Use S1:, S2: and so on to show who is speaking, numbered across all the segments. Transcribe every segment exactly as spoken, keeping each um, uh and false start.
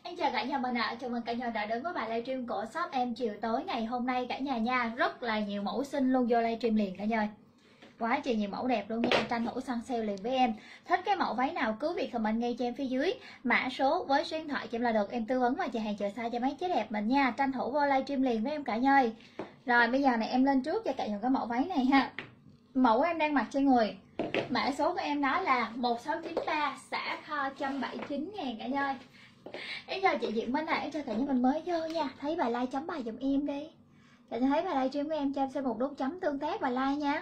S1: Em chào cả nhà mình ạ, à. Chào mừng cả nhà đã đến với bài livestream của shop em chiều tối ngày hôm nay cả nhà nha. Rất là nhiều mẫu xinh luôn, vô livestream liền cả nhà. Quá trời nhiều mẫu đẹp luôn nha, tranh thủ săn sale liền với em. Thích cái mẫu váy nào cứ việc comment ngay cho em phía dưới mã số với số điện thoại cho em là được, em tư vấn và chờ hàng chờ xa cho mấy chế đẹp mình nha. Tranh thủ vô livestream liền với em cả nhà ơi. Rồi bây giờ này em lên trước cho cả nhà cái mẫu váy này ha. Mẫu em đang mặc trên người, mã số của em đó là một sáu chín ba, xả kho một trăm bảy mươi chín ngàn cả nhà ơi. Em chào chị Diệu Minh ạ, em chào cả nhà mình mới vô nha. Thấy bài like chấm bài giùm em đi. Cả nhà thấy bài livestream của em cho em xem một nút chấm tương tác và like nha.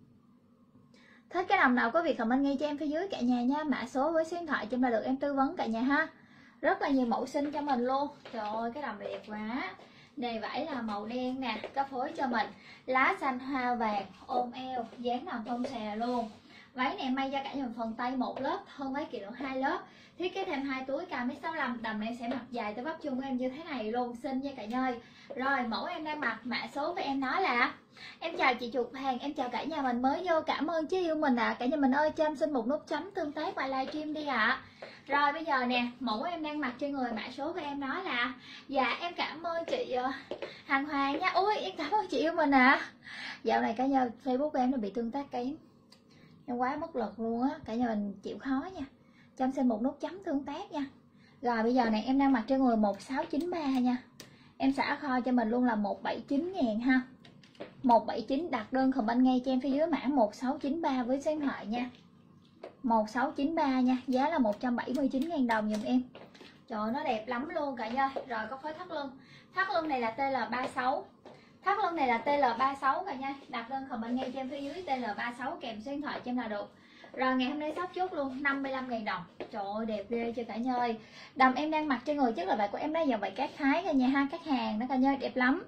S1: Thích cái đồng nào có việc comment ngay cho em phía dưới cả nhà nha. Mã số với số điện thoại cho em là được, em tư vấn cả nhà ha. Rất là nhiều mẫu xinh cho mình luôn. Trời ơi cái đồng đẹp quá. Này vải là màu đen nè, có phối cho mình lá xanh hoa vàng, ôm eo, dáng nằm không xè luôn. Váy này may cho cả nhà mình phần tay một lớp, hơn váy kiểu hai lớp. Thiết kế thêm hai túi cao mét sáu mươi lăm, đầm này sẽ mặc dài tới bắp chân của em như thế này luôn, xinh nha cả nhà ơi. Rồi mẫu em đang mặc, mã số của em nói là em chào chị chuột hàng, em chào cả nhà mình mới vô, cảm ơn chứ yêu mình ạ. À. Cả nhà mình ơi cho em xin một nút chấm tương tác và livestream đi ạ. À. Rồi bây giờ nè, mẫu em đang mặc trên người, mã số của em nói là dạ em cảm ơn chị Hằng Hoàng nha. Ui em cảm ơn chị yêu mình ạ. À. Dạo này cả nhà Facebook của em nó bị tương tác kém, em quá mất lực luôn á, cả nhà mình chịu khó nha. Cho em xin một nút chấm tương tác nha. Rồi bây giờ này em đang mặc trên người một sáu chín ba nha. Em xả kho cho mình luôn là một bảy chín ngàn ha. một bảy chín, đặt đơn comment ngay cho em phía dưới mã một sáu chín ba với số điện thoại nha. một sáu chín ba nha, giá là một trăm bảy mươi chín ngàn đồng giùm em. Trời ơi, nó đẹp lắm luôn cả nhà. Rồi có phối thắt lưng. Thắt lưng này là T L ba mươi sáu. Thắt lưng này là T L ba mươi sáu cả nhà. Đặt đơn comment ngay cho em phía dưới T L ba mươi sáu kèm số điện thoại cho em là được. Rồi ngày hôm nay sắp chốt luôn năm mươi lăm ngàn đồng. Trời ơi đẹp ghê chưa cả nhà ơi. Đầm em đang mặc trên người chắc là vậy của em đây, giờ vậy các thái cả nhà ha, các hàng đó cả nhà, đẹp lắm.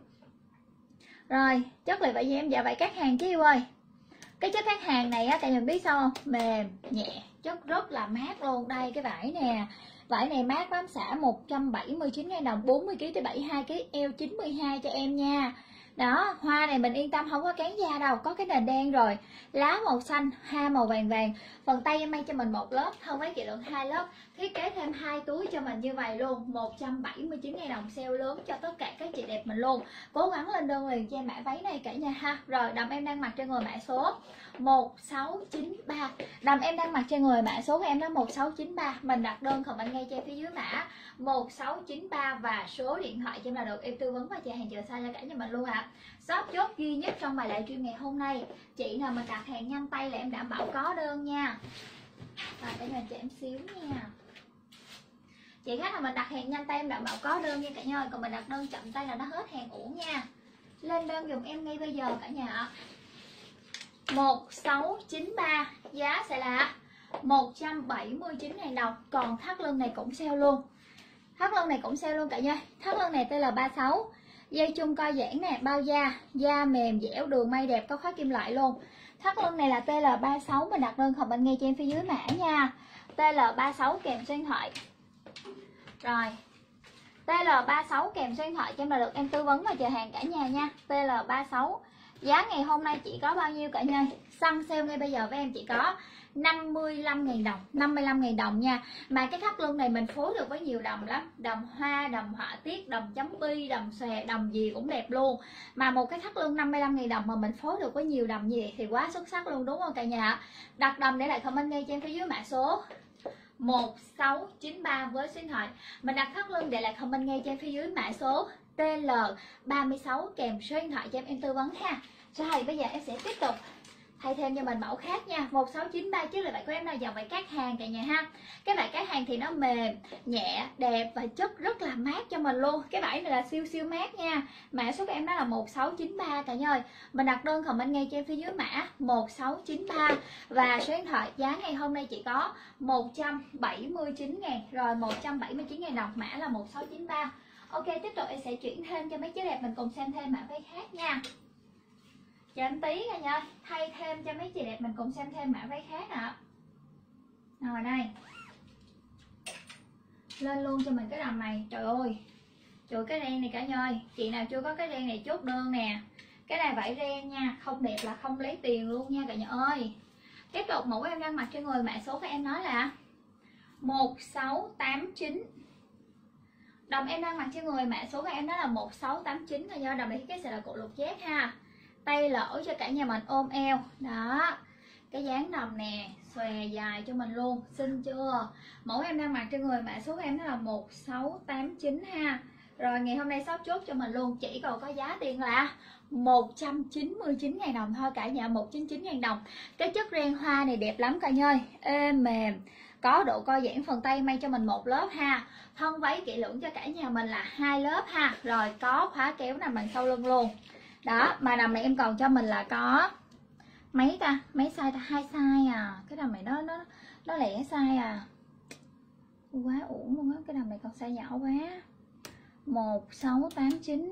S1: Rồi chất là vậy gì em, dạ vậy các hàng chứ yêu ơi. Cái chất các hàng này á cả nhà biết sao không? Mềm, nhẹ, chất rất là mát luôn. Đây cái vải nè. Vải này mát lắm, xả một trăm bảy mươi chín ngàn đồng, bốn mươi ki lô gam tới bảy mươi hai ki lô gam, eo chín mươi hai cho em nha. Đó, hoa này mình yên tâm không có cán da đâu, có cái nền đen rồi. Lá màu xanh, hoa màu vàng vàng. Phần tay em may cho mình một lớp, hơn mấy kỳ lượng hai lớp. Thiết kế thêm hai túi cho mình như vậy luôn, một trăm bảy mươi chín ngàn đồng, sale lớn cho tất cả các chị đẹp mình luôn. Cố gắng lên đơn liền cho em mã váy này cả nhà ha. Rồi đầm em đang mặc trên người mã số một sáu chín ba. Đầm em đang mặc trên người mã số của em là một sáu chín ba. Mình đặt đơn comment ngay cho em phía dưới mã một sáu chín ba và số điện thoại cho em là được, em tư vấn và chờ hàng chờ xa cho cả nhà mình luôn ạ. À. Shop chốt duy nhất trong bài livestream ngày hôm nay. Chị nào mà đặt hàng nhanh tay là em đảm bảo có đơn nha. Rồi để mình cho em xíu nha. Chị khách nào mình đặt hàng nhanh tay em đảm bảo có đơn nha cả nhà ơi. Còn mình đặt đơn chậm tay là nó hết hàng uổng nha. Lên đơn dùm em ngay bây giờ cả nhà ạ. một sáu chín ba, giá sẽ là một trăm bảy mươi chín ngàn đồng. Còn thắt lưng này cũng sale luôn. Thắt lưng này cũng sale luôn cả nhà. Thắt lưng này T L ba mươi sáu. Dây chung co giãn nè, bao da, da mềm dẻo, đường may đẹp, có khóa kim loại luôn. Thắt lưng này là T L ba mươi sáu, mình đặt đơn comment ngay cho em phía dưới mã nha. T L ba mươi sáu kèm số điện thoại. Rồi. T L ba mươi sáu kèm số điện thoại cho em là được, em tư vấn và chờ hàng cả nhà nha. T L ba mươi sáu. Giá ngày hôm nay chỉ có bao nhiêu cả nhà? Săn sale ngay bây giờ với em chỉ có năm mươi lăm ngàn đồng, năm mươi lăm ngàn đồng nha. Mà cái thắt lưng này mình phối được với nhiều đầm lắm, đầm hoa, đầm họa tiết, đầm chấm bi, đầm xòe, đầm gì cũng đẹp luôn. Mà một cái thắt lưng năm mươi lăm ngàn đồng mà mình phối được với nhiều đầm gì thì quá xuất sắc luôn đúng không cả nhà? Đặt đầm để lại comment ngay cho em phía dưới mã số một sáu chín ba với số điện thoại. Mình đặt thắt lưng để lại comment ngay cho em phía dưới mã số T L ba mươi sáu kèm số điện thoại cho em em tư vấn ha. Rồi bây giờ em sẽ tiếp tục thay thêm cho mình mẫu khác nha. Một sáu chín ba chứ là vậy của em là dòng vải cát hàng cả nhà ha. Cái vải cát hàng thì nó mềm, nhẹ, đẹp và chất rất là mát cho mình luôn. Cái vải này là siêu siêu mát nha. Mã số của em đó là một sáu chín ba cả nhà ơi. Mình đặt đơn comment ngay cho em phía dưới mã một sáu chín ba và số điện thoại. Giá ngày hôm nay chỉ có một trăm bảy mươi chín ngàn. Rồi một trăm bảy mươi chín ngàn đồng, mã là một sáu chín ba. Ok, tiếp tục em sẽ chuyển thêm cho mấy chiếc đẹp mình cùng xem thêm mã váy khác nha. Chờ em tí nha nha, thay thêm cho mấy chị đẹp mình cùng xem thêm mã váy khác ạ. Rồi đây. Lên luôn cho mình cái đầm này. Trời ơi. Trời cái ren này cả nhà ơi. Chị nào chưa có cái ren này chốt đơn nè. Cái này vải ren nha, không đẹp là không lấy tiền luôn nha cả nhà ơi. Tiếp tục mẫu em đang mặc trên người, mã số của em nói là một sáu tám chín. Đầm em đang mặc trên người mã số của em đó là một sáu tám chín thôi nha. Đầm này cái sẽ là cổ lục giác ha. Tay lỗ cho cả nhà mình ôm eo. Đó. Cái dáng đầm nè, xòe dài cho mình luôn, xinh chưa? Mẫu em đang mặc trên người mã số của em đó là một sáu tám chín ha. Rồi ngày hôm nay shop chốt cho mình luôn, chỉ còn có giá tiền là một trăm chín mươi chín ngàn đồng thôi cả nhà, một trăm chín mươi chín ngàn đồng. Cái chất ren hoa này đẹp lắm cả nhà ơi, êm mềm, có độ co giãn phần tay, may cho mình một lớp ha. Thân váy kỹ lưỡng cho cả nhà mình là hai lớp ha. Rồi có khóa kéo nằm đằng sau lưng luôn. Đó, mà đầm này em còn cho mình là có mấy ta, mấy size ta, hai size à. Cái đầm này nó nó nó lẻ size à, quá uổng luôn á. Cái đầm này còn size nhỏ quá. Một sáu tám chín,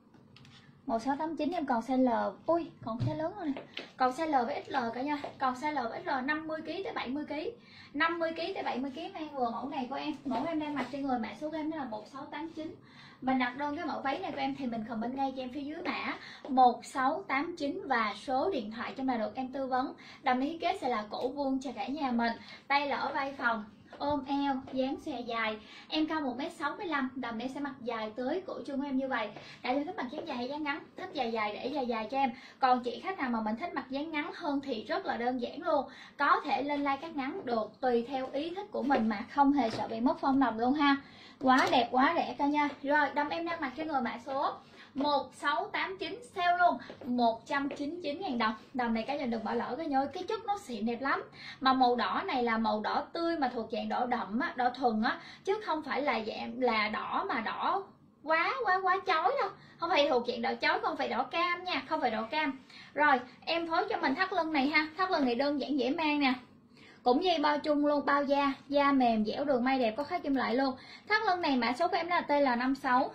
S1: một sáu tám chín em còn size L. Ui còn size lớn rồi nè, còn size L với ích lờ cả nha. Còn size L với ích lờ năm mươi ki lô gam tới bảy mươi ki lô gam, năm mươi ki lô gam tới bảy mươi ki lô gam mang vừa mẫu này của em. Mẫu em đang mặc trên người mã số của em đó là một sáu tám chín. Mình đặt đơn cái mẫu váy này của em thì mình comment ngay cho em phía dưới mã một sáu tám chín và số điện thoại cho mà được em tư vấn. Đầm này thiết kế sẽ là cổ vuông cho cả nhà mình, tay lỡ vai phòng, ôm eo, dáng xòe dài. Em cao một mét sáu mươi lăm, đầm này sẽ mặc dài tới cổ chân của em như vậy. Đại gia thích mặc dáng dài hay dáng ngắn? Thích dài dài để dài dài cho em. Còn chị khách nào mà mình thích mặc dáng ngắn hơn thì rất là đơn giản luôn, có thể lên like cắt ngắn được tùy theo ý thích của mình mà không hề sợ bị mất form đầm luôn ha. Quá đẹp quá rẻ cả nha. Rồi đầm em đang mặc trên người mã số một sáu tám chín, sale luôn một trăm chín mươi chín ngàn đồng. Đầm này cả nhà đừng bỏ lỡ cái nhơi, cái chất nó xịn đẹp lắm. Mà màu đỏ này là màu đỏ tươi mà thuộc dạng đỏ đậm á, đỏ thuần á, chứ không phải là dạng là đỏ mà đỏ quá quá quá chói đâu. Không phải thuộc dạng đỏ chói, không phải đỏ cam nha, không phải đỏ cam. Rồi em phối cho mình thắt lưng này ha. Thắt lưng này đơn giản dễ mang nè, cũng dây bao chung luôn, bao da, da mềm dẻo đường may đẹp, có khá kim loại luôn. Thắt lưng này mã số của em là T L năm sáu.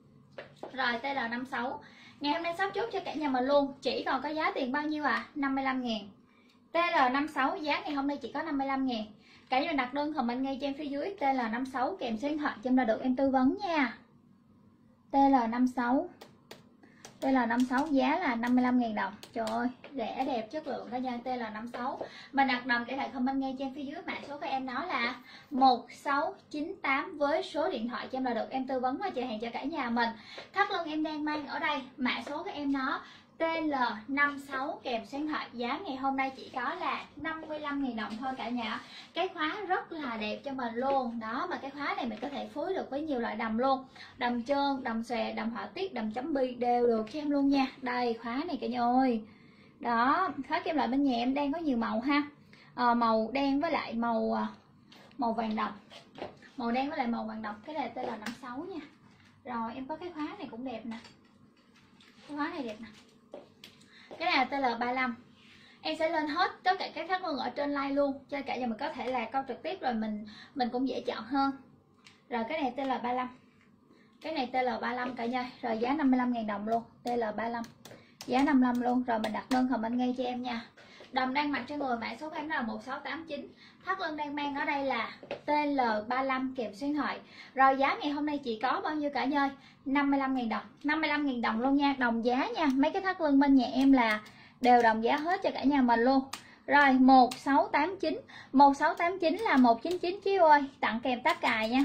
S1: Rồi T L năm sáu. Ngày hôm nay shop chốt cho cả nhà mình luôn, chỉ còn có giá tiền bao nhiêu à? năm mươi lăm ngàn. T L năm sáu giá ngày hôm nay chỉ có năm mươi lăm ngàn. Cả nhà đặt đơn comment ngay cho em phía dưới T L năm sáu kèm số điện thoại cho em là được em tư vấn nha. T L năm sáu. T L năm sáu giá là năm mươi lăm ngàn đồng. Trời ơi, rẻ đẹp chất lượng cả nhà. T L năm sáu. Mình đặt đầm để lại comment ngay trên phía dưới mã số của em đó là một sáu chín tám với số điện thoại cho em là được em tư vấn và chờ hàng cho cả nhà mình. Thắt lưng em đang mang ở đây, mã số của em nó T L năm sáu kèm số điện thoại, giá ngày hôm nay chỉ có là năm mươi lăm ngàn đồng thôi cả nhà. Cái khóa rất là đẹp cho mình luôn. Đó, mà cái khóa này mình có thể phối được với nhiều loại đầm luôn. Đầm trơn, đầm xòe, đầm họa tiết, đầm chấm bi đều được cho em luôn nha. Đây, khóa này cả nhà ơi. Đó, khóa kim loại bên nhà em đang có nhiều màu ha. À, màu đen với lại màu màu vàng đồng. Màu đen với lại màu vàng đồng. Cái này T L năm sáu nha. Rồi em có cái khóa này cũng đẹp nè. Cái khóa này đẹp nè. Cái này là T L ba mươi lăm. Em sẽ lên hết tất cả các thắt lưng ở trên like luôn, cho cả nhà mình có thể là câu trực tiếp rồi mình mình cũng dễ chọn hơn. Rồi cái này T L ba mươi lăm. Cái này T L ba mươi lăm cả nhà. Rồi giá năm mươi lăm ngàn đồng luôn. T L ba mươi lăm. Giá năm mươi lăm luôn. Rồi mình đặt đơn comment ngay cho em nha. Đầm đang mặc trên người mã số của em là một sáu tám chín. Thắt lưng đang mang ở đây là T L ba mươi lăm kèm số điện thoại. Rồi giá ngày hôm nay chỉ có bao nhiêu cả nhà ơi? năm mươi lăm ngàn đồng. năm mươi lăm ngàn đồng luôn nha, đồng giá nha. Mấy cái thắt lưng bên nhà em là đều đồng giá hết cho cả nhà mình luôn. Rồi một sáu tám chín. một sáu tám chín là một trăm chín mươi chín ki lô ơi. Tặng kèm tát cài nha.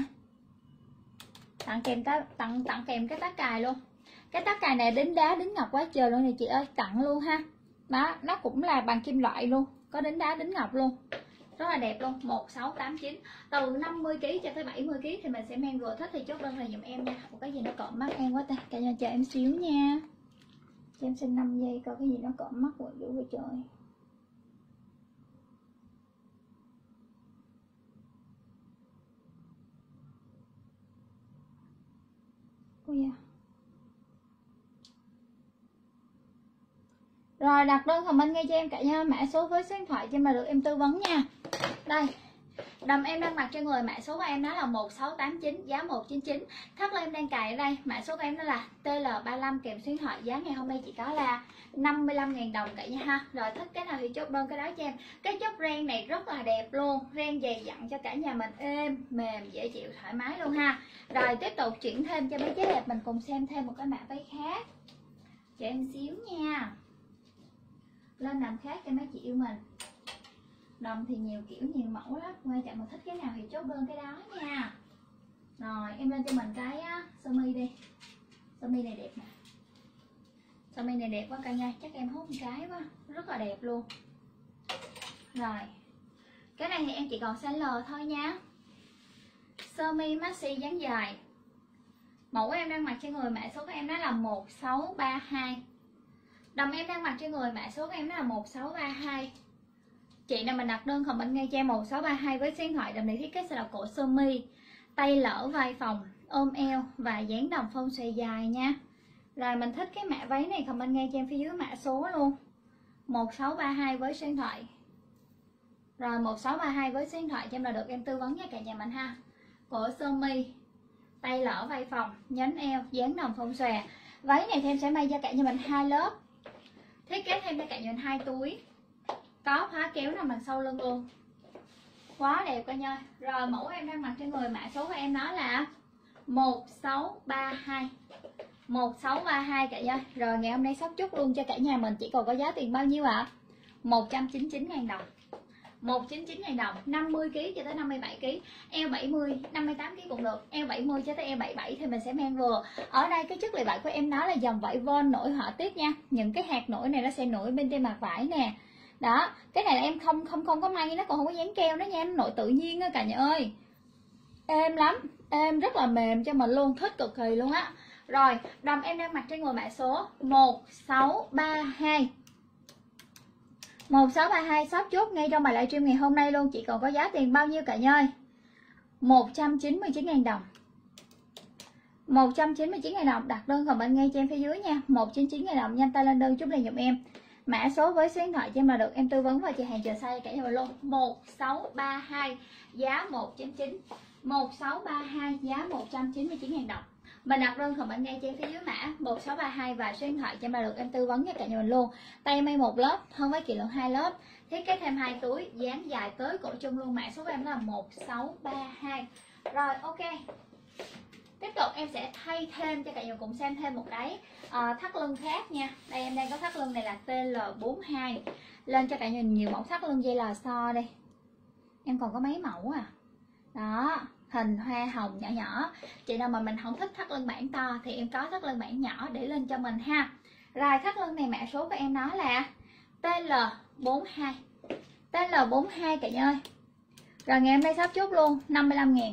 S1: Tặng kèm tặng tặng kèm cái tát cài luôn. Cái tát cài này đính đá đính ngọc quá trời luôn nè chị ơi, tặng luôn ha. Đó, nó cũng là bằng kim loại luôn, có đính đá đính ngọc luôn. Rất là đẹp luôn. Một sáu tám chín. Từ năm mươi ki lô gam cho tới bảy mươi ki lô gam thì mình sẽ mang vừa. Thích thì chốt đơn này giùm em nha. Một cái gì nó cộm mắt em quá ta. Cả nhà chờ em xíu nha. Cho em xin năm giây coi cái gì nó cộm mắt rồi dữ vậy trời. Ôi da. Rồi đặt đơn comment ngay cho em cả nhà mã số với số điện thoại cho em là được em tư vấn nha. Đây, đầm em đang mặc trên người mã số của em đó là một sáu tám chín, giá một trăm chín mươi chín. Thắt lưng em đang cài ở đây, mã số của em đó là T L ba mươi lăm kèm số điện thoại, giá ngày hôm nay chỉ có là năm mươi lăm ngàn đồng cả nhà ha. Rồi thích cái nào thì chốt đơn cái đó cho em. Cái chất ren này rất là đẹp luôn, ren dày dặn cho cả nhà mình, êm, mềm, dễ chịu, thoải mái luôn ha. Rồi tiếp tục chuyển thêm cho mấy cái đẹp, mình cùng xem thêm một cái mã váy khác. Cho em xíu nha. Lên đầm khác cho mấy chị yêu mình. Đầm thì nhiều kiểu nhiều mẫu lắm, quan trọng mà thích cái nào thì chốt đơn cái đó nha. Rồi em lên lên cho mình cái sơ mi đi. Sơ mi này đẹp nè. Sơ mi này đẹp quá cả nhà, chắc em hút một cái quá, rất là đẹp luôn. Rồi cái này thì em chỉ còn size L thôi nha. Sơ mi maxi dáng dài, mẫu em đang mặc trên người, mã số của em đó là một sáu ba hai. Đầm em đang mặc trên người, mã số của em đó là một sáu ba hai. Chị nào mình đặt đơn comment ngay cho em một sáu ba hai với số điện thoại. Đầm này thiết kế sẽ là cổ sơ mi, tay lỡ vai phòng, ôm eo và dáng đầm phông xòe dài nha. Rồi mình thích cái mã váy này comment ngay cho em phía dưới mã số luôn, một sáu ba hai với số điện thoại. Rồi một sáu ba hai với số điện thoại cho em là được em tư vấn nha cả nhà mình ha. Cổ sơ mi, tay lỡ vai phòng, nhánh eo, dáng đầm phông xòe. Váy này thì em sẽ may cho cả nhà mình hai lớp, thiết kế thêm cho cả nhà mình hai túi, có khóa kéo nằm đằng sau lưng luôn, quá đẹp cả nhà. Rồi mẫu em đang mặc trên người, mã số của em nó là một sáu ba hai, một sáu ba hai cả nhà. Rồi ngày hôm nay sắp chốt luôn cho cả nhà mình, chỉ còn có giá tiền bao nhiêu ạ? À? một trăm chín mươi chín ngàn đồng. một trăm chín mươi chín ngàn đồng, năm mươi ki lô gam cho tới năm mươi bảy ki lô gam, eo bảy mươi, năm mươi tám ki lô gam cũng được, eo bảy mươi cho tới eo bảy mươi bảy thì mình sẽ mang vừa. Ở đây cái chất liệu vải của em nó là dòng vải von nổi họa tiết nha. Những cái hạt nổi này nó sẽ nổi bên trên mặt vải nè. Đó, cái này là em không không không có may, nó còn không có dán keo đó nha, nó nổi tự nhiên á cả nhà ơi. Êm lắm, êm rất là mềm cho mình luôn, thích cực kỳ luôn á. Rồi, đầm em đang mặc trên người mã số một sáu ba hai. một sáu ba hai shop chốt ngay trong bài livestream ngày hôm nay luôn, chỉ còn có giá tiền bao nhiêu cả nhà ơi? một trăm chín mươi chín ngàn đồng. một trăm chín mươi chín ngàn đồng, đặt đơn comment ngay cho em phía dưới nha. một trăm chín mươi chín ngàn đồng, nhanh tay lên đơn chúc liền giùm em. Mã số với số điện thoại cho em là được em tư vấn và chị hàng chờ size cả nhà mình luôn. một sáu ba hai giá một trăm chín mươi chín. một sáu ba hai giá một trăm chín mươi chín ngàn đồng. Mình đặt đơn comment ngay trên phía dưới mã một sáu ba hai và số điện thoại cho em là được em tư vấn cho cả nhà mình luôn. Tay may một lớp, hơn với kỳ lượng hai lớp, thiết kế thêm hai túi, dáng dài tới cổ chân luôn. Mã số của em là một sáu ba hai. Rồi ok. Tiếp tục em sẽ thay thêm cho cả nhà cùng xem thêm một cái uh, thắt lưng khác nha. Đây em đang có thắt lưng này là T L bốn hai. Lên cho cả nhà nhiều mẫu thắt lưng dây lò xo đây. Em còn có mấy mẫu à. Đó, hình hoa hồng nhỏ nhỏ. Chị nào mà mình không thích thắt lưng bản to thì em có thắt lưng bản nhỏ để lên cho mình ha. Rồi thắt lưng này mã số của em nó là T L bốn hai. T L bốn hai cả nhà ơi. Rồi ngày hôm nay sắp chốt luôn, năm mươi lăm ngàn.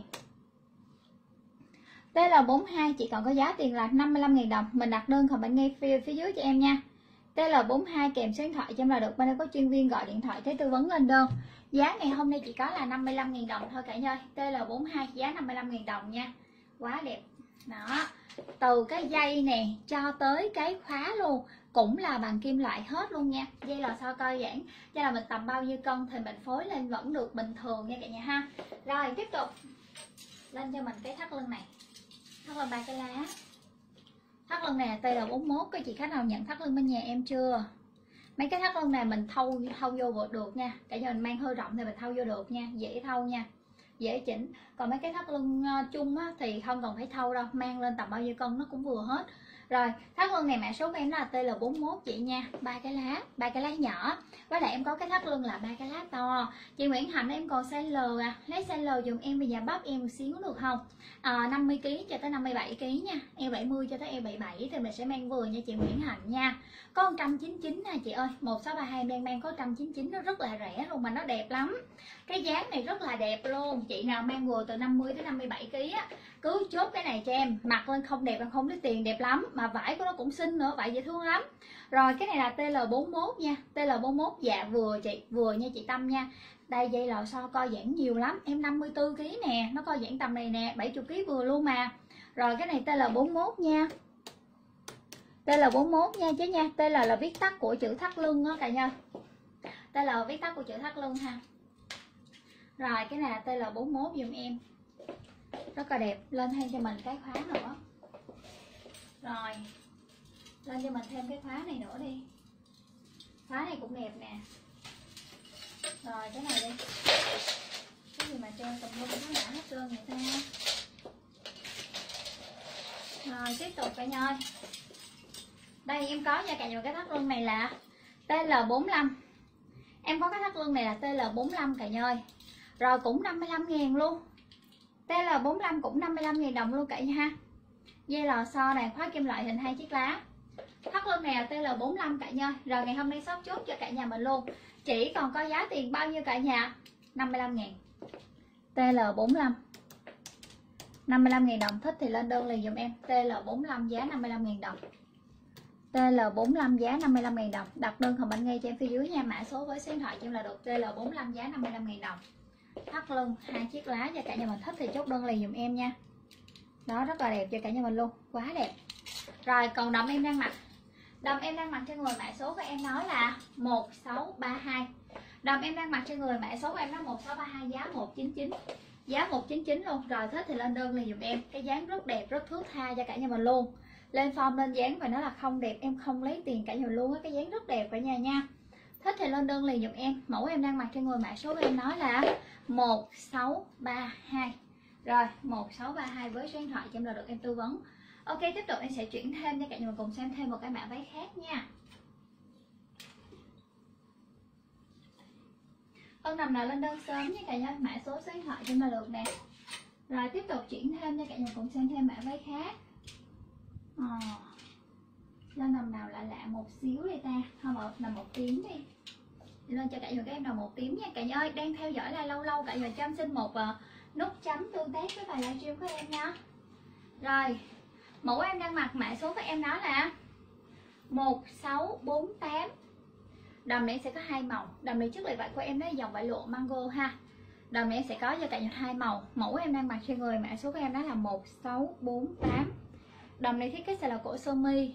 S1: T L bốn hai chỉ còn có giá tiền là năm mươi lăm ngàn đồng. Mình đặt đơn comment ngay phía, phía dưới cho em nha. T L bốn hai kèm số điện thoại cho em là được. Bên đây có chuyên viên gọi điện thoại tới tư vấn lên đơn. Giá ngày hôm nay chỉ có là năm mươi lăm ngàn đồng thôi cả nhà ơi. T L bốn hai giá năm mươi lăm ngàn đồng nha. Quá đẹp. Đó. Từ cái dây nè cho tới cái khóa luôn cũng là bằng kim loại hết luôn nha. Dây lò xo co giãn, cho là mình tầm bao nhiêu cân thì mình phối lên vẫn được bình thường nha cả nhà ha. Rồi tiếp tục lên cho mình cái thắt lưng này. Thắt lưng ba cái lá. Thắt lưng này là T L bốn mốt. Có chị khách nào nhận thắt lưng bên nhà em chưa? Mấy cái thắt lưng này mình thâu thâu vô được nha. Cả nhà mình mang hơi rộng thì mình thâu vô được nha, dễ thâu nha, dễ chỉnh. Còn mấy cái thắt lưng chung á, thì không cần phải thâu đâu, mang lên tầm bao nhiêu cân nó cũng vừa hết. Rồi thắt lưng này mã số của em là T L bốn mốt chị nha. Ba cái lá, ba cái lá nhỏ. Với lại em có cái thắt lưng là ba cái lá to. Chị Nguyễn Hạnh em còn size L à. Lấy size L dùm em về nhà bắp em một xíu được không? À, năm mươi ki lô gam cho tới năm mươi bảy ki lô gam nha. Eo bảy mươi cho tới eo bảy mươi bảy thì mình sẽ mang vừa nha chị Nguyễn Hạnh nha. Có một trăm chín mươi chín nè chị ơi. một sáu ba hai đang mang có một trăm chín mươi chín, nó rất là rẻ luôn mà nó đẹp lắm. Cái dáng này rất là đẹp luôn. Chị nào mang vừa từ năm mươi đến năm mươi bảy ki lô gam á, cứ chốt cái này cho em. Mặc lên không đẹp, không lấy tiền, đẹp lắm. Mà vải của nó cũng xinh nữa, vải dễ thương lắm. Rồi cái này là T L bốn mốt nha. T L bốn mốt dạ vừa chị, vừa nha chị Tâm nha. Đây dây lò xo co giãn nhiều lắm. Em năm mươi tư ki lô gam nè, nó co giãn tầm này nè, bảy mươi ki lô gam vừa luôn mà. Rồi cái này T L bốn mốt nha. T L bốn mốt nha chứ nha. T L là viết tắt của chữ thắt lưng á cả nhà. T L viết tắt của chữ thắt lưng ha. Rồi cái này là T L bốn mốt dùm em. Rất là đẹp. Lên thêm cho mình cái khóa nữa. Rồi lên cho mình thêm cái khóa này nữa đi. Khóa này cũng đẹp nè. Rồi cái này đi. Cái gì mà trơn tùm lum nó đã hết trơn vậy ta. Rồi tiếp tục cả nhà ơi. Đây em có nha cả nhà, cái thắt lưng này là T L bốn lăm. Em có cái thắt lưng này là T L bốn lăm cả nhà ơi. Rồi cũng năm mươi lăm ngàn luôn. tê lờ bốn lăm cũng năm mươi lăm nghìn đồng luôn cả nhà ha. Dây lò xo này, khóa kim loại hình hai chiếc lá. Thắt lưng này là tê lờ bốn lăm cả nhà. Rồi ngày hôm nay shop chốt cho cả nhà mình luôn. Chỉ còn có giá tiền bao nhiêu cả nhà? năm mươi lăm nghìn. tê lờ bốn lăm năm mươi lăm nghìn đồng. Thích thì lên đơn liền dùm em. tê lờ bốn lăm giá năm mươi lăm nghìn đồng. tê lờ bốn lăm giá năm mươi lăm nghìn đồng. Đặt đơn comment ngay trên phía dưới nha. Mã số với số điện thoại cho em là được. tê lờ bốn lăm giá năm mươi lăm nghìn đồng. Thắt lưng hai chiếc lá cho cả nhà mình. Thích thì chốt đơn liền dùm em nha. Đó, rất là đẹp cho cả nhà mình luôn. Quá đẹp. Rồi còn đầm em đang mặc. Đầm em đang mặc trên người mã số của em nói là một sáu ba hai. Đầm em đang mặc trên người mã số của em nó một sáu ba hai giá một chín chín. Giá một chín chín luôn. Rồi thích thì lên đơn liền dùm em. Cái dáng rất đẹp, rất thước tha cho cả nhà mình luôn. Lên form lên dáng phải nói là không đẹp em không lấy tiền cả nhà luôn á. Cái dáng rất đẹp cả nhà nha. Thích thì lên đơn liền dùm em. Mẫu em đang mặc trên người mã số của em nói là một sáu ba hai. Rồi một sáu ba hai với số điện thoại cho em là được em tư vấn. Ok, tiếp tục em sẽ chuyển thêm cho cả nhà mình cùng xem thêm một cái mã váy khác nha. Ơn nằm nào lên đơn sớm nha cả nhà. Mã số số điện thoại cho em là được nè. Rồi tiếp tục chuyển thêm cho cả nhà cùng xem thêm mã váy khác. à, Lên nằm nào lạ lạ một xíu đi ta. Không, một nằm một tím đi. Lên cho cả nhà các em nào một tím nha cả nhà ơi. Đang theo dõi là lâu lâu cả nhà cho em xin một uh, nút chấm tương tác với bài livestream của em nha. Rồi mẫu em đang mặc mã số của em đó là một sáu bốn tám. Đầm này sẽ có hai màu. Đầm này trước lại vải của em đó dòng vải lụa mango ha. Đầm này sẽ có cho cả nhà hai màu. Mẫu em đang mặc trên người mã số của em đó là một sáu bốn tám. Đầm này thiết kế sẽ là cổ sơ mi,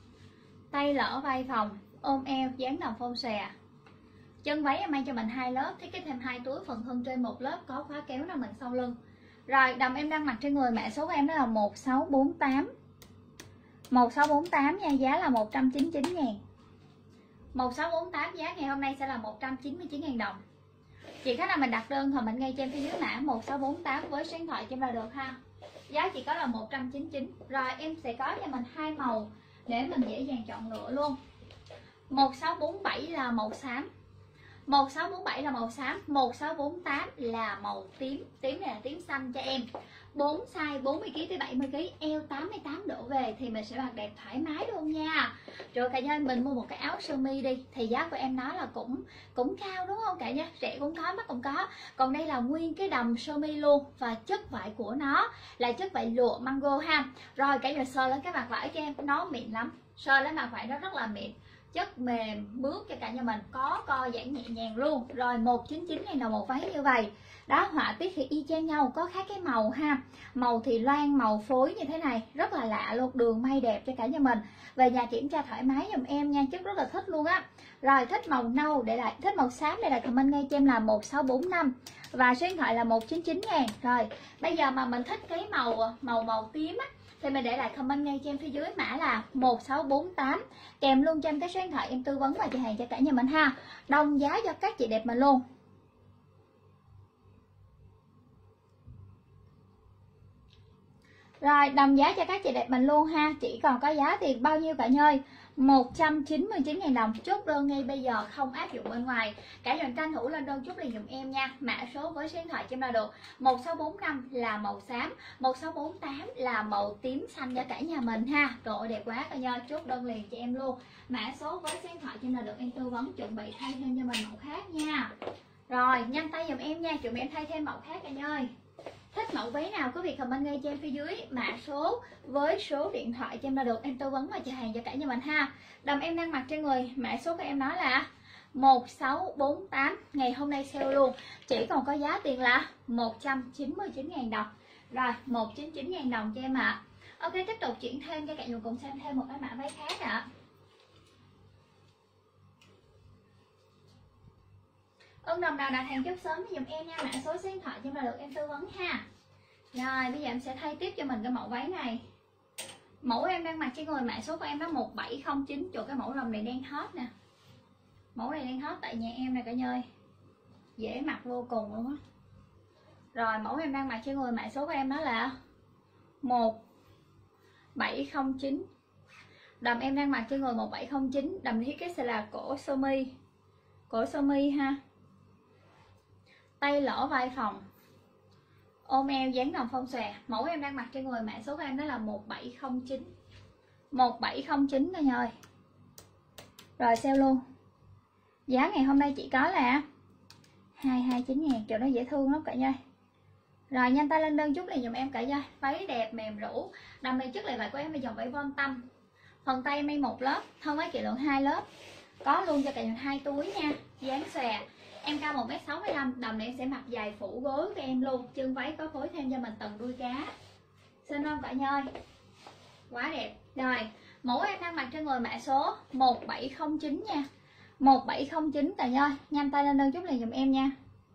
S1: tay lỡ vai phòng, ôm eo, dáng đầm phông xòe. Chân váy em mang cho mình hai lớp, thiết kế thêm hai túi phần thân trên một lớp, có khóa kéo nằm mình sau lưng. Rồi đầm em đang mặc trên người mã số của em đó là một sáu bốn tám. một sáu bốn tám nha, giá là một trăm chín mươi chín ngàn. một sáu bốn tám giá ngày hôm nay sẽ là một trăm chín mươi chín ngàn đồng. Chị khách nào mình đặt đơn thì mình ngay trên phía dưới mã một sáu bốn tám với số điện thoại cho em là được ha. Giá chỉ có là một trăm chín mươi chín. Rồi em sẽ có cho mình hai màu để mình dễ dàng chọn lựa luôn. một sáu bốn bảy là màu xám. một sáu bốn bảy là màu xám, một sáu bốn tám là màu tím. Tím này là tím xanh cho em. bốn size bốn mươi ki lô gam tới bảy mươi ki lô gam, eo tám mươi tám độ về thì mình sẽ mặc đẹp thoải mái luôn nha. Rồi cả nhà mình mua một cái áo sơ mi đi thì giá của em nói là cũng cũng cao đúng không cả nhà? Rẻ cũng có, mắc cũng có. Còn đây là nguyên cái đầm sơ mi luôn và chất vải của nó là chất vải lụa mango ha. Rồi cả nhà sờ lên cái mặt vải cho em, nó mịn lắm. Sờ lên mặt vải nó rất là mịn. Chất mềm mướt cho cả nhà mình, có co giãn nhẹ nhàng luôn. Rồi một chín chín ngàn đồng một váy như vậy. Đó, họa tiết thì y chang nhau, có khác cái màu ha. Màu thì loang, màu phối như thế này, rất là lạ luôn, đường may đẹp cho cả nhà mình. Về nhà kiểm tra thoải mái giùm em nha, chất rất là thích luôn á. Rồi thích màu nâu để lại, thích màu xám để lại comment ngay cho em là một sáu bốn năm và số điện thoại là một chín chín ngàn. Rồi, bây giờ mà mình thích cái màu màu màu tím á thì mình để lại comment ngay cho em phía dưới mã là một sáu bốn tám, kèm luôn cho em cái số điện thoại em tư vấn và chào hàng cho cả nhà mình ha. Đồng giá cho các chị đẹp mình luôn. Rồi đồng giá cho các chị đẹp mình luôn ha. Chỉ còn có giá tiền bao nhiêu cả nhà ơi? một trăm chín mươi chín ngàn đồng. Chốt đơn ngay bây giờ, không áp dụng bên ngoài. Cả nhà tranh thủ lên đơn chốt liền dùm em nha. Mã số với số điện thoại cho em là được. Một sáu bốn năm là màu xám, một sáu bốn tám là màu tím xanh cho cả nhà mình ha. Trời đẹp quá cả nhà, chốt đơn liền cho em luôn. Mã số với số điện thoại cho em là được em tư vấn chuẩn bị thay thêm cho mình màu khác nha. Rồi nhanh tay dùm em nha, chuẩn bị em thay thêm màu khác cả nhà ơi. Thích mẫu váy nào quý vị comment ngay trên phía dưới mã số với số điện thoại cho em là được em tư vấn và chào hàng cho cả nhà mình ha. Đầm em đang mặc trên người mã số của em nói là một sáu bốn tám, ngày hôm nay sale luôn, chỉ còn có giá tiền là một trăm chín mươi chín ngàn đồng. Rồi một trăm chín mươi chín ngàn đồng cho em ạ. À. Ok, tiếp tục chuyển thêm cho cả nhà cùng xem thêm một cái mã váy khác ạ. À. Ưng đồng nào đặt hàng chốt sớm thì dùm em nha, mã số số điện thoại cho em là được em tư vấn ha. Rồi bây giờ em sẽ thay tiếp cho mình cái mẫu váy này. Mẫu em đang mặc trên người mã số của em đó một bảy không chín. Chỗ cái mẫu rồng này đang hot nè. Mẫu này đang hot tại nhà em nè cả nhà ơi. Dễ mặc vô cùng luôn á. Rồi mẫu em đang mặc trên người mã số của em đó là một bảy không chín. Đầm em đang mặc trên người một bảy không chín. Đầm thiết kế sẽ là cổ sơ mi. Cổ sơ mi ha. Tay lỡ vai phòng, ôm eo dáng nòng phong xòe. Mẫu em đang mặc trên người, mã số của em đó là một bảy không chín. một bảy không chín cả nhà ơi. Rồi sale luôn. Giá ngày hôm nay chỉ có là hai hai chín ngàn, kiểu nó dễ thương lắm cả nhà. Rồi nhanh tay lên đơn chút liền dùm em cả nhà. Váy đẹp mềm rũ, đầm này chất liệu vải của em là dòng vải von tâm. Phần tay may một lớp, thân váy kỳ lượng hai lớp. Có luôn cho cả nhà hai túi nha, dáng xòe. Em cao một mét sáu mươi lăm, đầm này em sẽ mặc dài phủ gối của em luôn. Chân váy có phối thêm cho mình tầng đuôi cá. Xinh không cả nhà ơi. Quá đẹp. Rồi, mẫu em đang mặc trên người mã số một bảy không chín nha. một bảy không chín cả nhà ơi, nhanh tay lên đơn chút liền dùm em nha.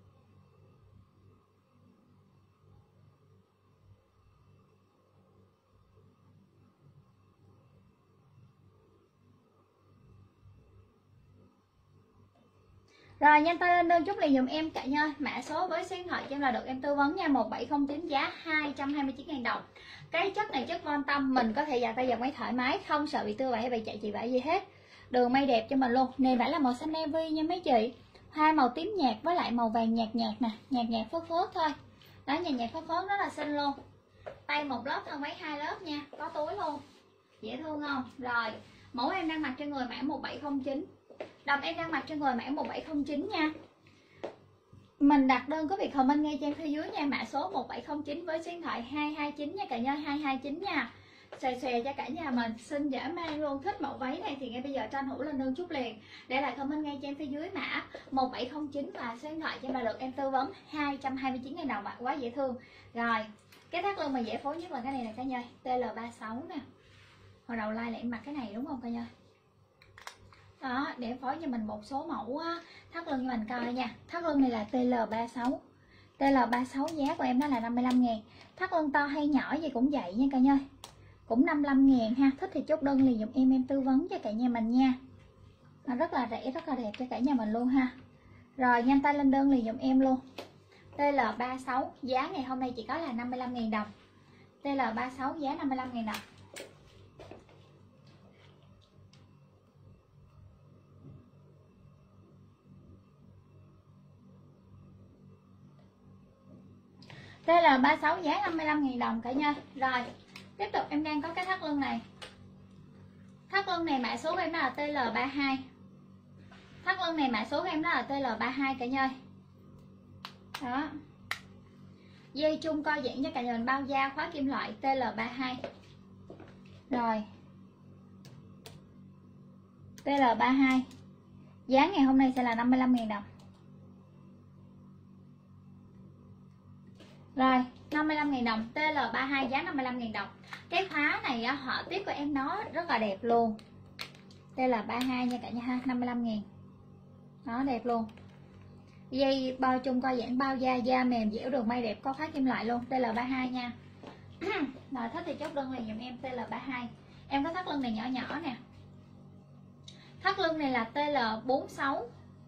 S1: Rồi nhanh tay lên đơn chút liền dùm em cả nhà. Mã số với số điện thoại cho em là được em tư vấn nha. một bảy không chín, giá hai trăm hai mươi chín ngàn đồng. Cái chất này chất von tâm, mình có thể giặt tay giặt máy thoải mái, không sợ bị tưa vải hay bị chạy chị vải gì hết. Đường may đẹp cho mình luôn. Nền vải là màu xanh navy nha mấy chị. Hai màu tím nhạt với lại màu vàng nhạt nhạt nè, nhạt nhạt phớt phớt thôi. Đó, nhạt nhạt phớt phớt rất là xinh luôn. Tay một lớp, thân váy hai lớp nha, có túi luôn. Dễ thương không? Rồi, mẫu em đang mặc trên người mã một bảy không chín. Đầm em đang mặc trên người mã một bảy không chín nha. Mình đặt đơn có việc comment ngay trên phía dưới nha. Mã số một bảy không chín với số điện thoại hai hai chín nha cả nhà, hai hai chín nha. Xòe xòe cho cả nhà mình, xinh dễ mang luôn. Thích mẫu váy này thì ngay bây giờ tranh thủ lên đơn chút liền. Để lại comment ngay trên phía dưới mã một bảy không chín và số điện thoại cho em là được em tư vấn hai trăm hai mươi chín ngàn đồng ạ. Quá dễ thương. Rồi, cái thắt lưng mà dễ phối nhất là cái này nè cả nhà, T L ba mươi sáu nè. Hồi đầu like là em mặc cái này đúng không cả nhà? Đó, để em phối cho mình một số mẫu thắt lưng cho mình coi nha. Thắt lưng này là T L ba mươi sáu. T L ba mươi sáu giá của em đó là năm mươi lăm ngàn. Thắt lưng to hay nhỏ gì cũng vậy nha cả nhà. Cũng năm mươi lăm ngàn ha. Thích thì chốt đơn liền dùm em em tư vấn cho cả nhà mình nha. Nó rất là rẻ, rất là đẹp cho cả nhà mình luôn ha. Rồi nhanh tay lên đơn liền dùm em luôn. T L ba mươi sáu giá ngày hôm nay chỉ có là năm mươi lăm ngàn đồng. T L ba mươi sáu giá năm mươi lăm ngàn đồng. T L ba mươi sáu giá năm mươi lăm ngàn đồng cả nhà. Rồi, tiếp tục em đang có cái thắt lưng này. Thắt lưng này mã số của em đó là T L ba mươi hai. Thắt lưng này mã số của em đó là T L ba mươi hai cả nhà. Đó. Dây chung co giãn cho cả nhà mình, bao da khóa kim loại, T L ba mươi hai. Rồi. T L ba mươi hai. Giá ngày hôm nay sẽ là năm mươi lăm ngàn đồng. Rồi, năm mươi lăm ngàn đồng, T L ba mươi hai giá năm mươi lăm ngàn đồng. Cái khóa này á, họa tiết của em nó rất là đẹp luôn. T L ba mươi hai nha cả nhà ha, năm mươi lăm ngàn. Nó đẹp luôn. Dây bao chung co giãn, bao da, da mềm dẻo, đường may đẹp, có khóa kim loại luôn, T L ba mươi hai nha. Rồi thích thì chốt đơn liền giùm em T L ba mươi hai. Em có thắt lưng này nhỏ nhỏ nè. Thắt lưng này là T L bốn mươi sáu.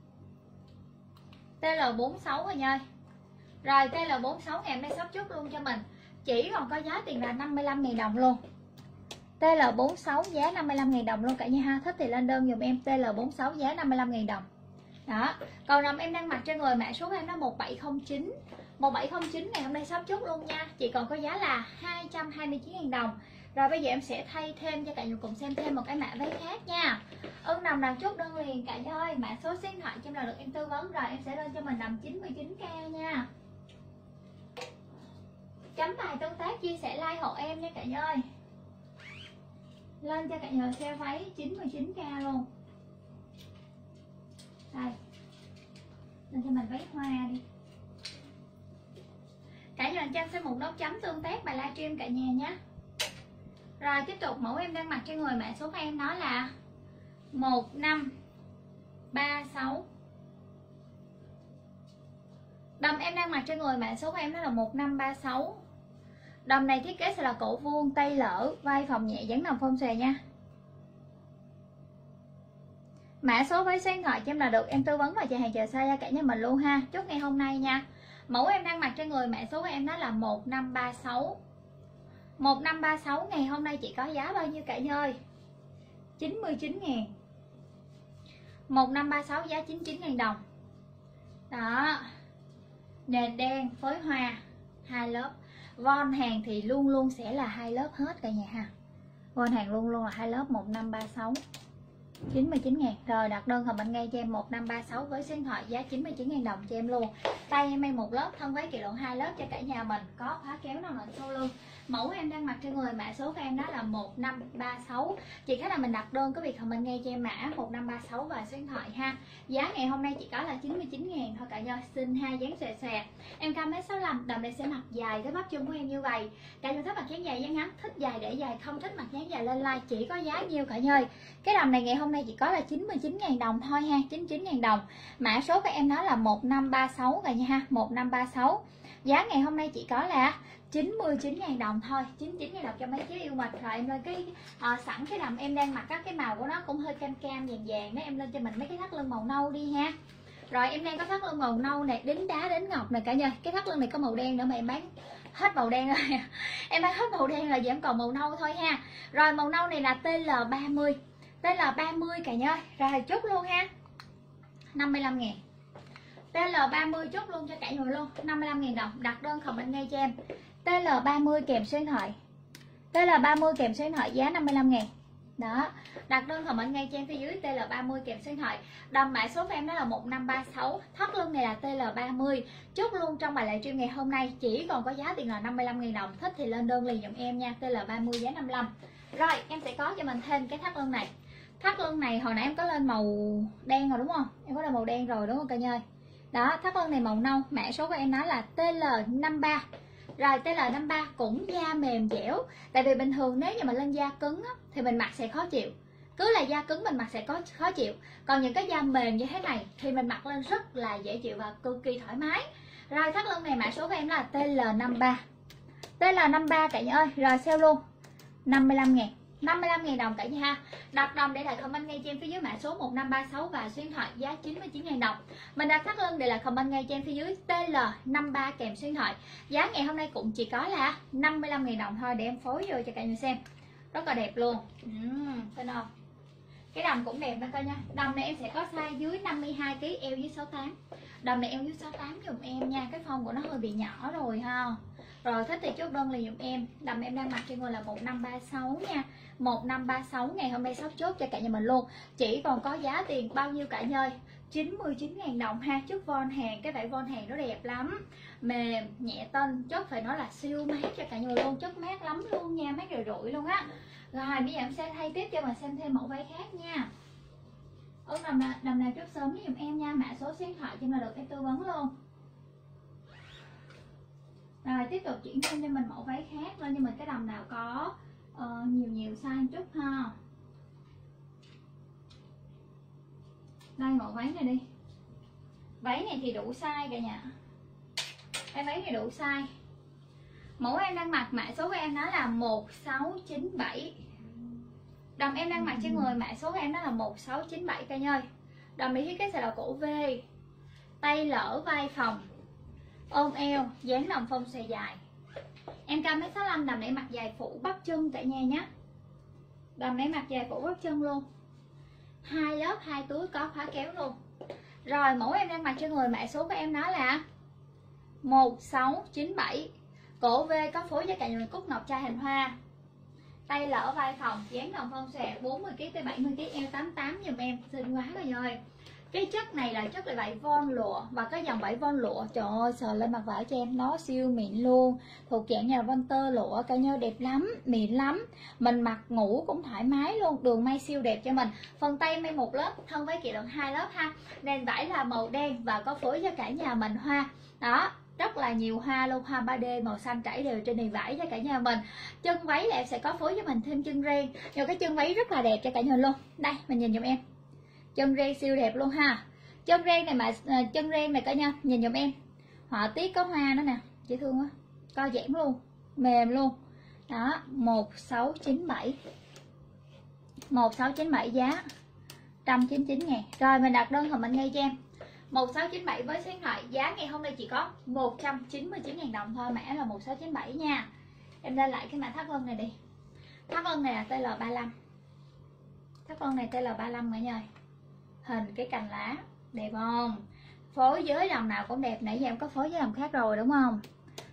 S1: T L bốn mươi sáu rồi nha ơi. Rồi T L bốn mươi sáu ngày hôm nay sắp chốt luôn cho mình. Chỉ còn có giá tiền là năm mươi lăm ngàn đồng luôn. T L bốn mươi sáu giá năm mươi lăm ngàn đồng luôn cả nhà ha. Thích thì lên đơn dùm em T L bốn mươi sáu giá năm mươi lăm ngàn đồng. Đó. Còn đầm em đang mặc trên người mã số em nó một bảy không chín. một bảy không chín ngày hôm nay sắp chốt luôn nha. Chỉ còn có giá là hai trăm hai mươi chín ngàn đồng. Rồi bây giờ em sẽ thay thêm cho cả nhà cùng xem thêm một cái mã váy khác nha. Ưng đầm đầm chốt đơn liền cả nhà ơi. Mã số số điện thoại cho em là được em tư vấn. Rồi em sẽ lên cho mình đầm chín mươi chín k nha. Chấm bài tương tác, chia sẻ, like hộ em nha cả nhà ơi. Lên cho cả nhà xe váy chín mươi chín k luôn. Đây. Lên cho mình váy hoa đi. Cả nhà cho em sẽ một nốt chấm tương tác bài livestream cả nhà nhé. Rồi tiếp tục mẫu em đang mặc trên người mã số của em nó là một năm ba sáu. Đầm em đang mặc trên người mã số của em nó là một năm ba sáu. Đầm này thiết kế sẽ là cổ vuông, tay lỡ, vai phòng nhẹ, dáng nòng phong xòe nha. Mã số với số điện thoại cho em là được em tư vấn và chờ hàng chờ xa cho cả nhà mình luôn ha. Chốt ngày hôm nay nha. Mẫu em đang mặc trên người mã số của em nó là một năm ba sáu. một năm ba sáu ngày hôm nay chỉ có giá bao nhiêu cả nhà ơi? chín mươi chín ngàn. một năm ba sáu giá chín mươi chín ngàn đồng. Đó. Nền đen phối hoa. hai lớp. Von hàng thì luôn luôn sẽ là hai lớp hết cả nhà ha. Von hàng luôn luôn là hai lớp. Một năm ba sáu chín mươi chín ngàn. Rồi đặt đơn comment ngay cho em một năm ba sáu với số điện thoại giá chín mươi chín ngàn đồng cho em luôn. Tay em may một lớp, thân váy kỳ lượng hai lớp cho cả nhà mình. Có khóa kéo nào nền sau lưng. Mẫu em đang mặc trên người, mã số của em đó là một năm ba sáu. Chị khách nào mình đặt đơn có việc comment ngay cho em mã một năm ba sáu và số điện thoại ha. Giá ngày hôm nay chỉ có là chín mươi chín ngàn thôi cả nhà. Xin hai dáng xòe xòe. Em cao mét sáu lăm, đầm này sẽ mặc dài, cái bắp chân của em như vậy. Cả nhà thích mặc dáng dài dáng ngắn, thích dài để dài, không thích mặc dáng dài lên like chỉ có giá nhiêu cả nhà ơi. Cái đầm này ngày hôm nay chỉ có là chín mươi chín ngàn đồng thôi ha, chín mươi chín ngàn đồng. Mã số của em đó là một năm ba sáu cả nhà ha, một năm ba sáu. Giá ngày hôm nay chỉ có là chín mươi chín ngàn đồng thôi, chín mươi chín ngàn đồng cho mấy chế yêu mình. Rồi em lên cái à, sẵn cái đầm em đang mặc các cái màu của nó cũng hơi cam cam vàng vàng đó, em lên cho mình mấy cái thắt lưng màu nâu đi ha. Rồi em đang có thắt lưng màu nâu này, đính đá đính ngọc này cả nhà. Cái thắt lưng này có màu đen nữa mà em bán hết màu đen rồi. Em bán hết màu đen rồi, giờ em còn màu nâu thôi ha. Rồi màu nâu này là T L ba mươi. T L ba mươi cả nhà. Rồi chốt luôn ha. năm mươi lăm ngàn. T L ba mươi chốt luôn cho cả nhà luôn, năm mươi lăm ngàn đồng. Đặt đơn comment ngay cho em. T L ba mươi kèm số điện thoại. T L ba mươi kèm số điện thoại giá năm mươi lăm ngàn. Đó, đặt đơn comment ngay cho em phía dưới T L ba mươi kèm số điện thoại. Đầm mã số của em đó là một năm ba sáu. Thắt lưng này là T L ba mươi. Chốt luôn trong bài livestream ngày hôm nay chỉ còn có giá tiền là năm mươi lăm ngàn đồng. Thích thì lên đơn liền giùm em nha. T L ba mươi giá năm mươi lăm. Rồi, em sẽ có cho mình thêm cái thắt lưng này. Thắt lưng này hồi nãy em có lên màu đen rồi đúng không? Em có lên màu đen rồi đúng không cả nhà? Đó, thắt lưng này màu nâu, mã số của em nói là T L năm ba. Rồi T L năm ba cũng da mềm dẻo. Tại vì bình thường nếu như mà lên da cứng á, thì mình mặc sẽ khó chịu. Cứ là da cứng mình mặc sẽ có khó chịu. Còn những cái da mềm như thế này thì mình mặc lên rất là dễ chịu và cực kỳ thoải mái. Rồi thắt lưng này mã số của em là T L năm ba. T L năm ba cả nhà ơi. Rồi sale luôn năm mươi lăm ngàn. năm mươi lăm ngàn đồng cả nhà ha. Đặt đồng để lại comment ngay cho em phía dưới mã số một năm ba sáu và số điện thoại giá chín mươi chín ngàn đồng. Mình đặt thắt lưng để lại comment ngay cho em phía dưới T L năm ba kèm số điện thoại. Giá ngày hôm nay cũng chỉ có là năm mươi lăm ngàn đồng thôi, để em phối vô cho cả nhà xem. Rất là đẹp luôn. Uhm, thấy không? Cái đầm cũng đẹp đó coi nha. Đầm này em sẽ có size dưới năm mươi hai ki lô gam, eo dưới sáu mươi tám. Đầm này eo dưới sáu mươi tám dùm em nha. Cái form của nó hơi bị nhỏ rồi ha. Rồi thích thì chốt đơn liền dùm em. Đầm em đang mặc trên người là một năm ba sáu nha. một năm ba sáu ngày hôm nay sắp chốt cho cả nhà mình luôn. Chỉ còn có giá tiền bao nhiêu cả nhà ơi? chín mươi chín ngàn đồng ha. Chút von hàng, cái vải von hàng nó đẹp lắm. Mềm, nhẹ tân, chốt phải nói là siêu mát cho cả nhà luôn. Chốt mát lắm luôn nha, mát rượi rượi luôn á. Rồi bây giờ em sẽ thay tiếp cho mình xem thêm mẫu váy khác nha. Ấn đầm nào, đầm nào chốt sớm giùm em nha. Mã số số điện thoại cho mình được em tư vấn luôn. Rồi tiếp tục chuyển thêm cho mình mẫu váy khác lên cho mình cái đầm nào có uh, nhiều nhiều size chút ha. Đây mẫu váy này đi. Váy này thì đủ size cả nhà. Cái váy này đủ size. Mẫu em đang mặc mã số của em đó là một sáu chín bảy. Đầm em đang mặc trên người mã số của em đó là một sáu chín bảy cả nhà ơi. Đầm này thiết kế sẽ là cổ V, tay lỡ vai phòng, ôm eo, dáng đồng phong xòe dài. Em cao mét sáu mươi lăm, đầm này mặc dài phủ bắp chân cả nhà nhé. Đầm này mặc dài phủ bắp chân luôn. Hai lớp, hai túi có khóa kéo luôn. Rồi mẫu em đang mặc trên người mã số của em đó là một sáu chín bảy. Cổ V có phối với cả những cúc ngọc trai hình hoa. Tay lỡ vai phòng, dáng đồng phong xòe, bốn mươi ki lô gam tới bảy mươi ki lô gam, eo tám mươi tám giùm em, xinh quá rồi ơi. Cái chất này là chất là vải von lụa và cái dòng vải von lụa, trời ơi sờ lên mặt vải cho em nó siêu mịn luôn, thuộc dạng nhà von tơ lụa cả nhà, đẹp lắm, mịn lắm, mình mặc ngủ cũng thoải mái luôn, đường may siêu đẹp cho mình. Phần tay may một lớp, thân váy kỳ lượng hai lớp ha. Nền vải là màu đen và có phối cho cả nhà mình hoa đó, rất là nhiều hoa luôn, hoa ba D màu xanh trải đều trên nền vải cho cả nhà mình. Chân váy là em sẽ có phối cho mình thêm chân ren, nhiều cái chân váy rất là đẹp cho cả nhà luôn. Đây mình nhìn giùm em, chân ren siêu đẹp luôn ha. Chân ren này mà chân ren này cả nhà nhìn giùm em, họa tiết có hoa nữa nè, dễ thương quá, co giãn luôn, mềm luôn đó. Một sáu chín bảy, một sáu chín bảy giá một trăm chín mươi chín ngàn. Rồi mình đặt đơn comment ngay cho em một sáu chín bảy với số điện thoại. Giá ngày hôm nay chỉ có một trăm chín mươi chín ngàn đồng thôi, mã là một sáu chín bảy nha. Em lên lại cái mã thắt lưng này đi. Thắt lưng này là T L ba mươi lăm. Thắt lưng này T L ba mươi lăm cả nhà. Hình cái cành lá đẹp không? Phối với dòng nào cũng đẹp, nãy giờ em có phối với dòng khác rồi đúng không?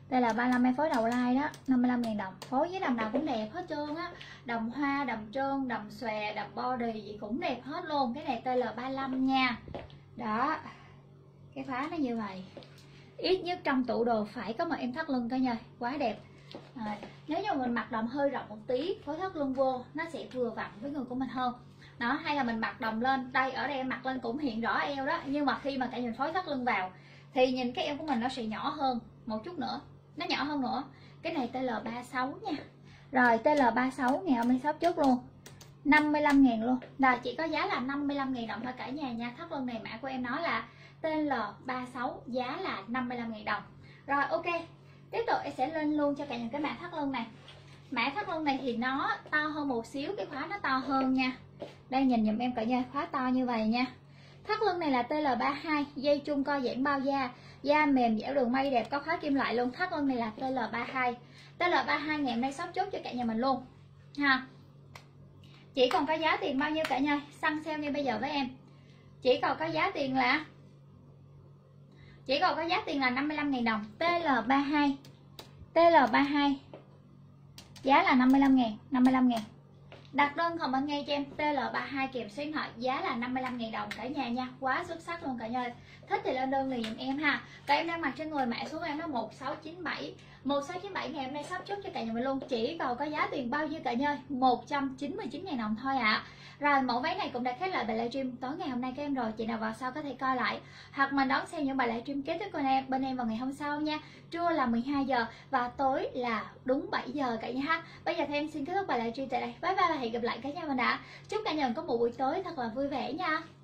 S1: Đây là ba mươi lăm em phối đầu like đó, năm mươi lăm ngàn đồng. Phối với đầm nào cũng đẹp hết trơn á. Đầm hoa, đầm trơn, đầm xòe, đầm body gì cũng đẹp hết luôn. Cái này tê lờ ba mươi lăm nha. Đó. Cái khóa nó như vậy. Ít nhất trong tủ đồ phải có một em thắt lưng cả nhà. Quá đẹp. Rồi. Nếu như mình mặc đầm hơi rộng một tí, phối thắt lưng vô nó sẽ vừa vặn với người của mình hơn. Đó, hay là mình mặc đầm lên, đây ở đây em mặc lên cũng hiện rõ eo đó, nhưng mà khi mà cả mình phối thắt lưng vào thì nhìn cái eo của mình nó sẽ nhỏ hơn một chút nữa, nó nhỏ hơn nữa. Cái này tê lờ ba mươi sáu nha. Rồi tê lờ ba mươi sáu ngày hôm nay shop trước luôn, năm mươi lăm ngàn luôn. Là chỉ có giá là năm mươi lăm ngàn đồng thôi cả nhà nha. Thắt lưng này mã của em nói là tê lờ ba mươi sáu, giá là năm mươi lăm ngàn đồng. Rồi ok, tiếp tục em sẽ lên luôn cho cả nhà cái mã thắt lưng này. Mã thắt lưng này thì nó to hơn một xíu, cái khóa nó to hơn nha. Đây nhìn giùm em cả nhà, khóa to như vậy nha. Thắt lưng này là tê lờ ba mươi hai, dây chung co giãn bao da, da mềm dẻo đường may đẹp, có khóa kim loại luôn. Thắt lưng này là tê lờ ba mươi hai. tê lờ ba mươi hai ngày hôm nay shop chốt cho cả nhà mình luôn ha. Chỉ còn có giá tiền bao nhiêu cả nhà? Săn sale như bây giờ với em. Chỉ còn có giá tiền là Chỉ còn có giá tiền là năm mươi lăm ngàn đồng. tê lờ ba mươi hai. tê lờ ba mươi hai. Giá là năm mươi lăm ngàn, năm mươi lăm ngàn. Đặt đơn comment ngay cho em tê lờ ba mươi hai kèm số điện thoại, giá là năm mươi lăm ngàn đồng cả nhà nha. Quá xuất sắc luôn cả nhà. Thích thì lên đơn liền giùm em ha. Và em đang mặc trên người, mã số em nó một sáu chín bảy. một sáu chín bảy ngày hôm nay shop chốt cho cả nhà mình luôn. Chỉ còn có giá tiền bao nhiêu cả nhà? một trăm chín mươi chín ngàn đồng thôi ạ. À. Rồi mẫu váy này cũng đã khép lại bài livestream tối ngày hôm nay các em rồi. Chị nào vào sau có thể coi lại hoặc mà đón xem những bài livestream kế tiếp của em bên em vào ngày hôm sau nha. Trưa là mười hai giờ và tối là đúng bảy giờ cả nhà ha. Bây giờ thì em xin kết thúc bài livestream tại đây. Bye bye và hẹn gặp lại cả nhà mình đã. Chúc cả nhà có một buổi tối thật là vui vẻ nha.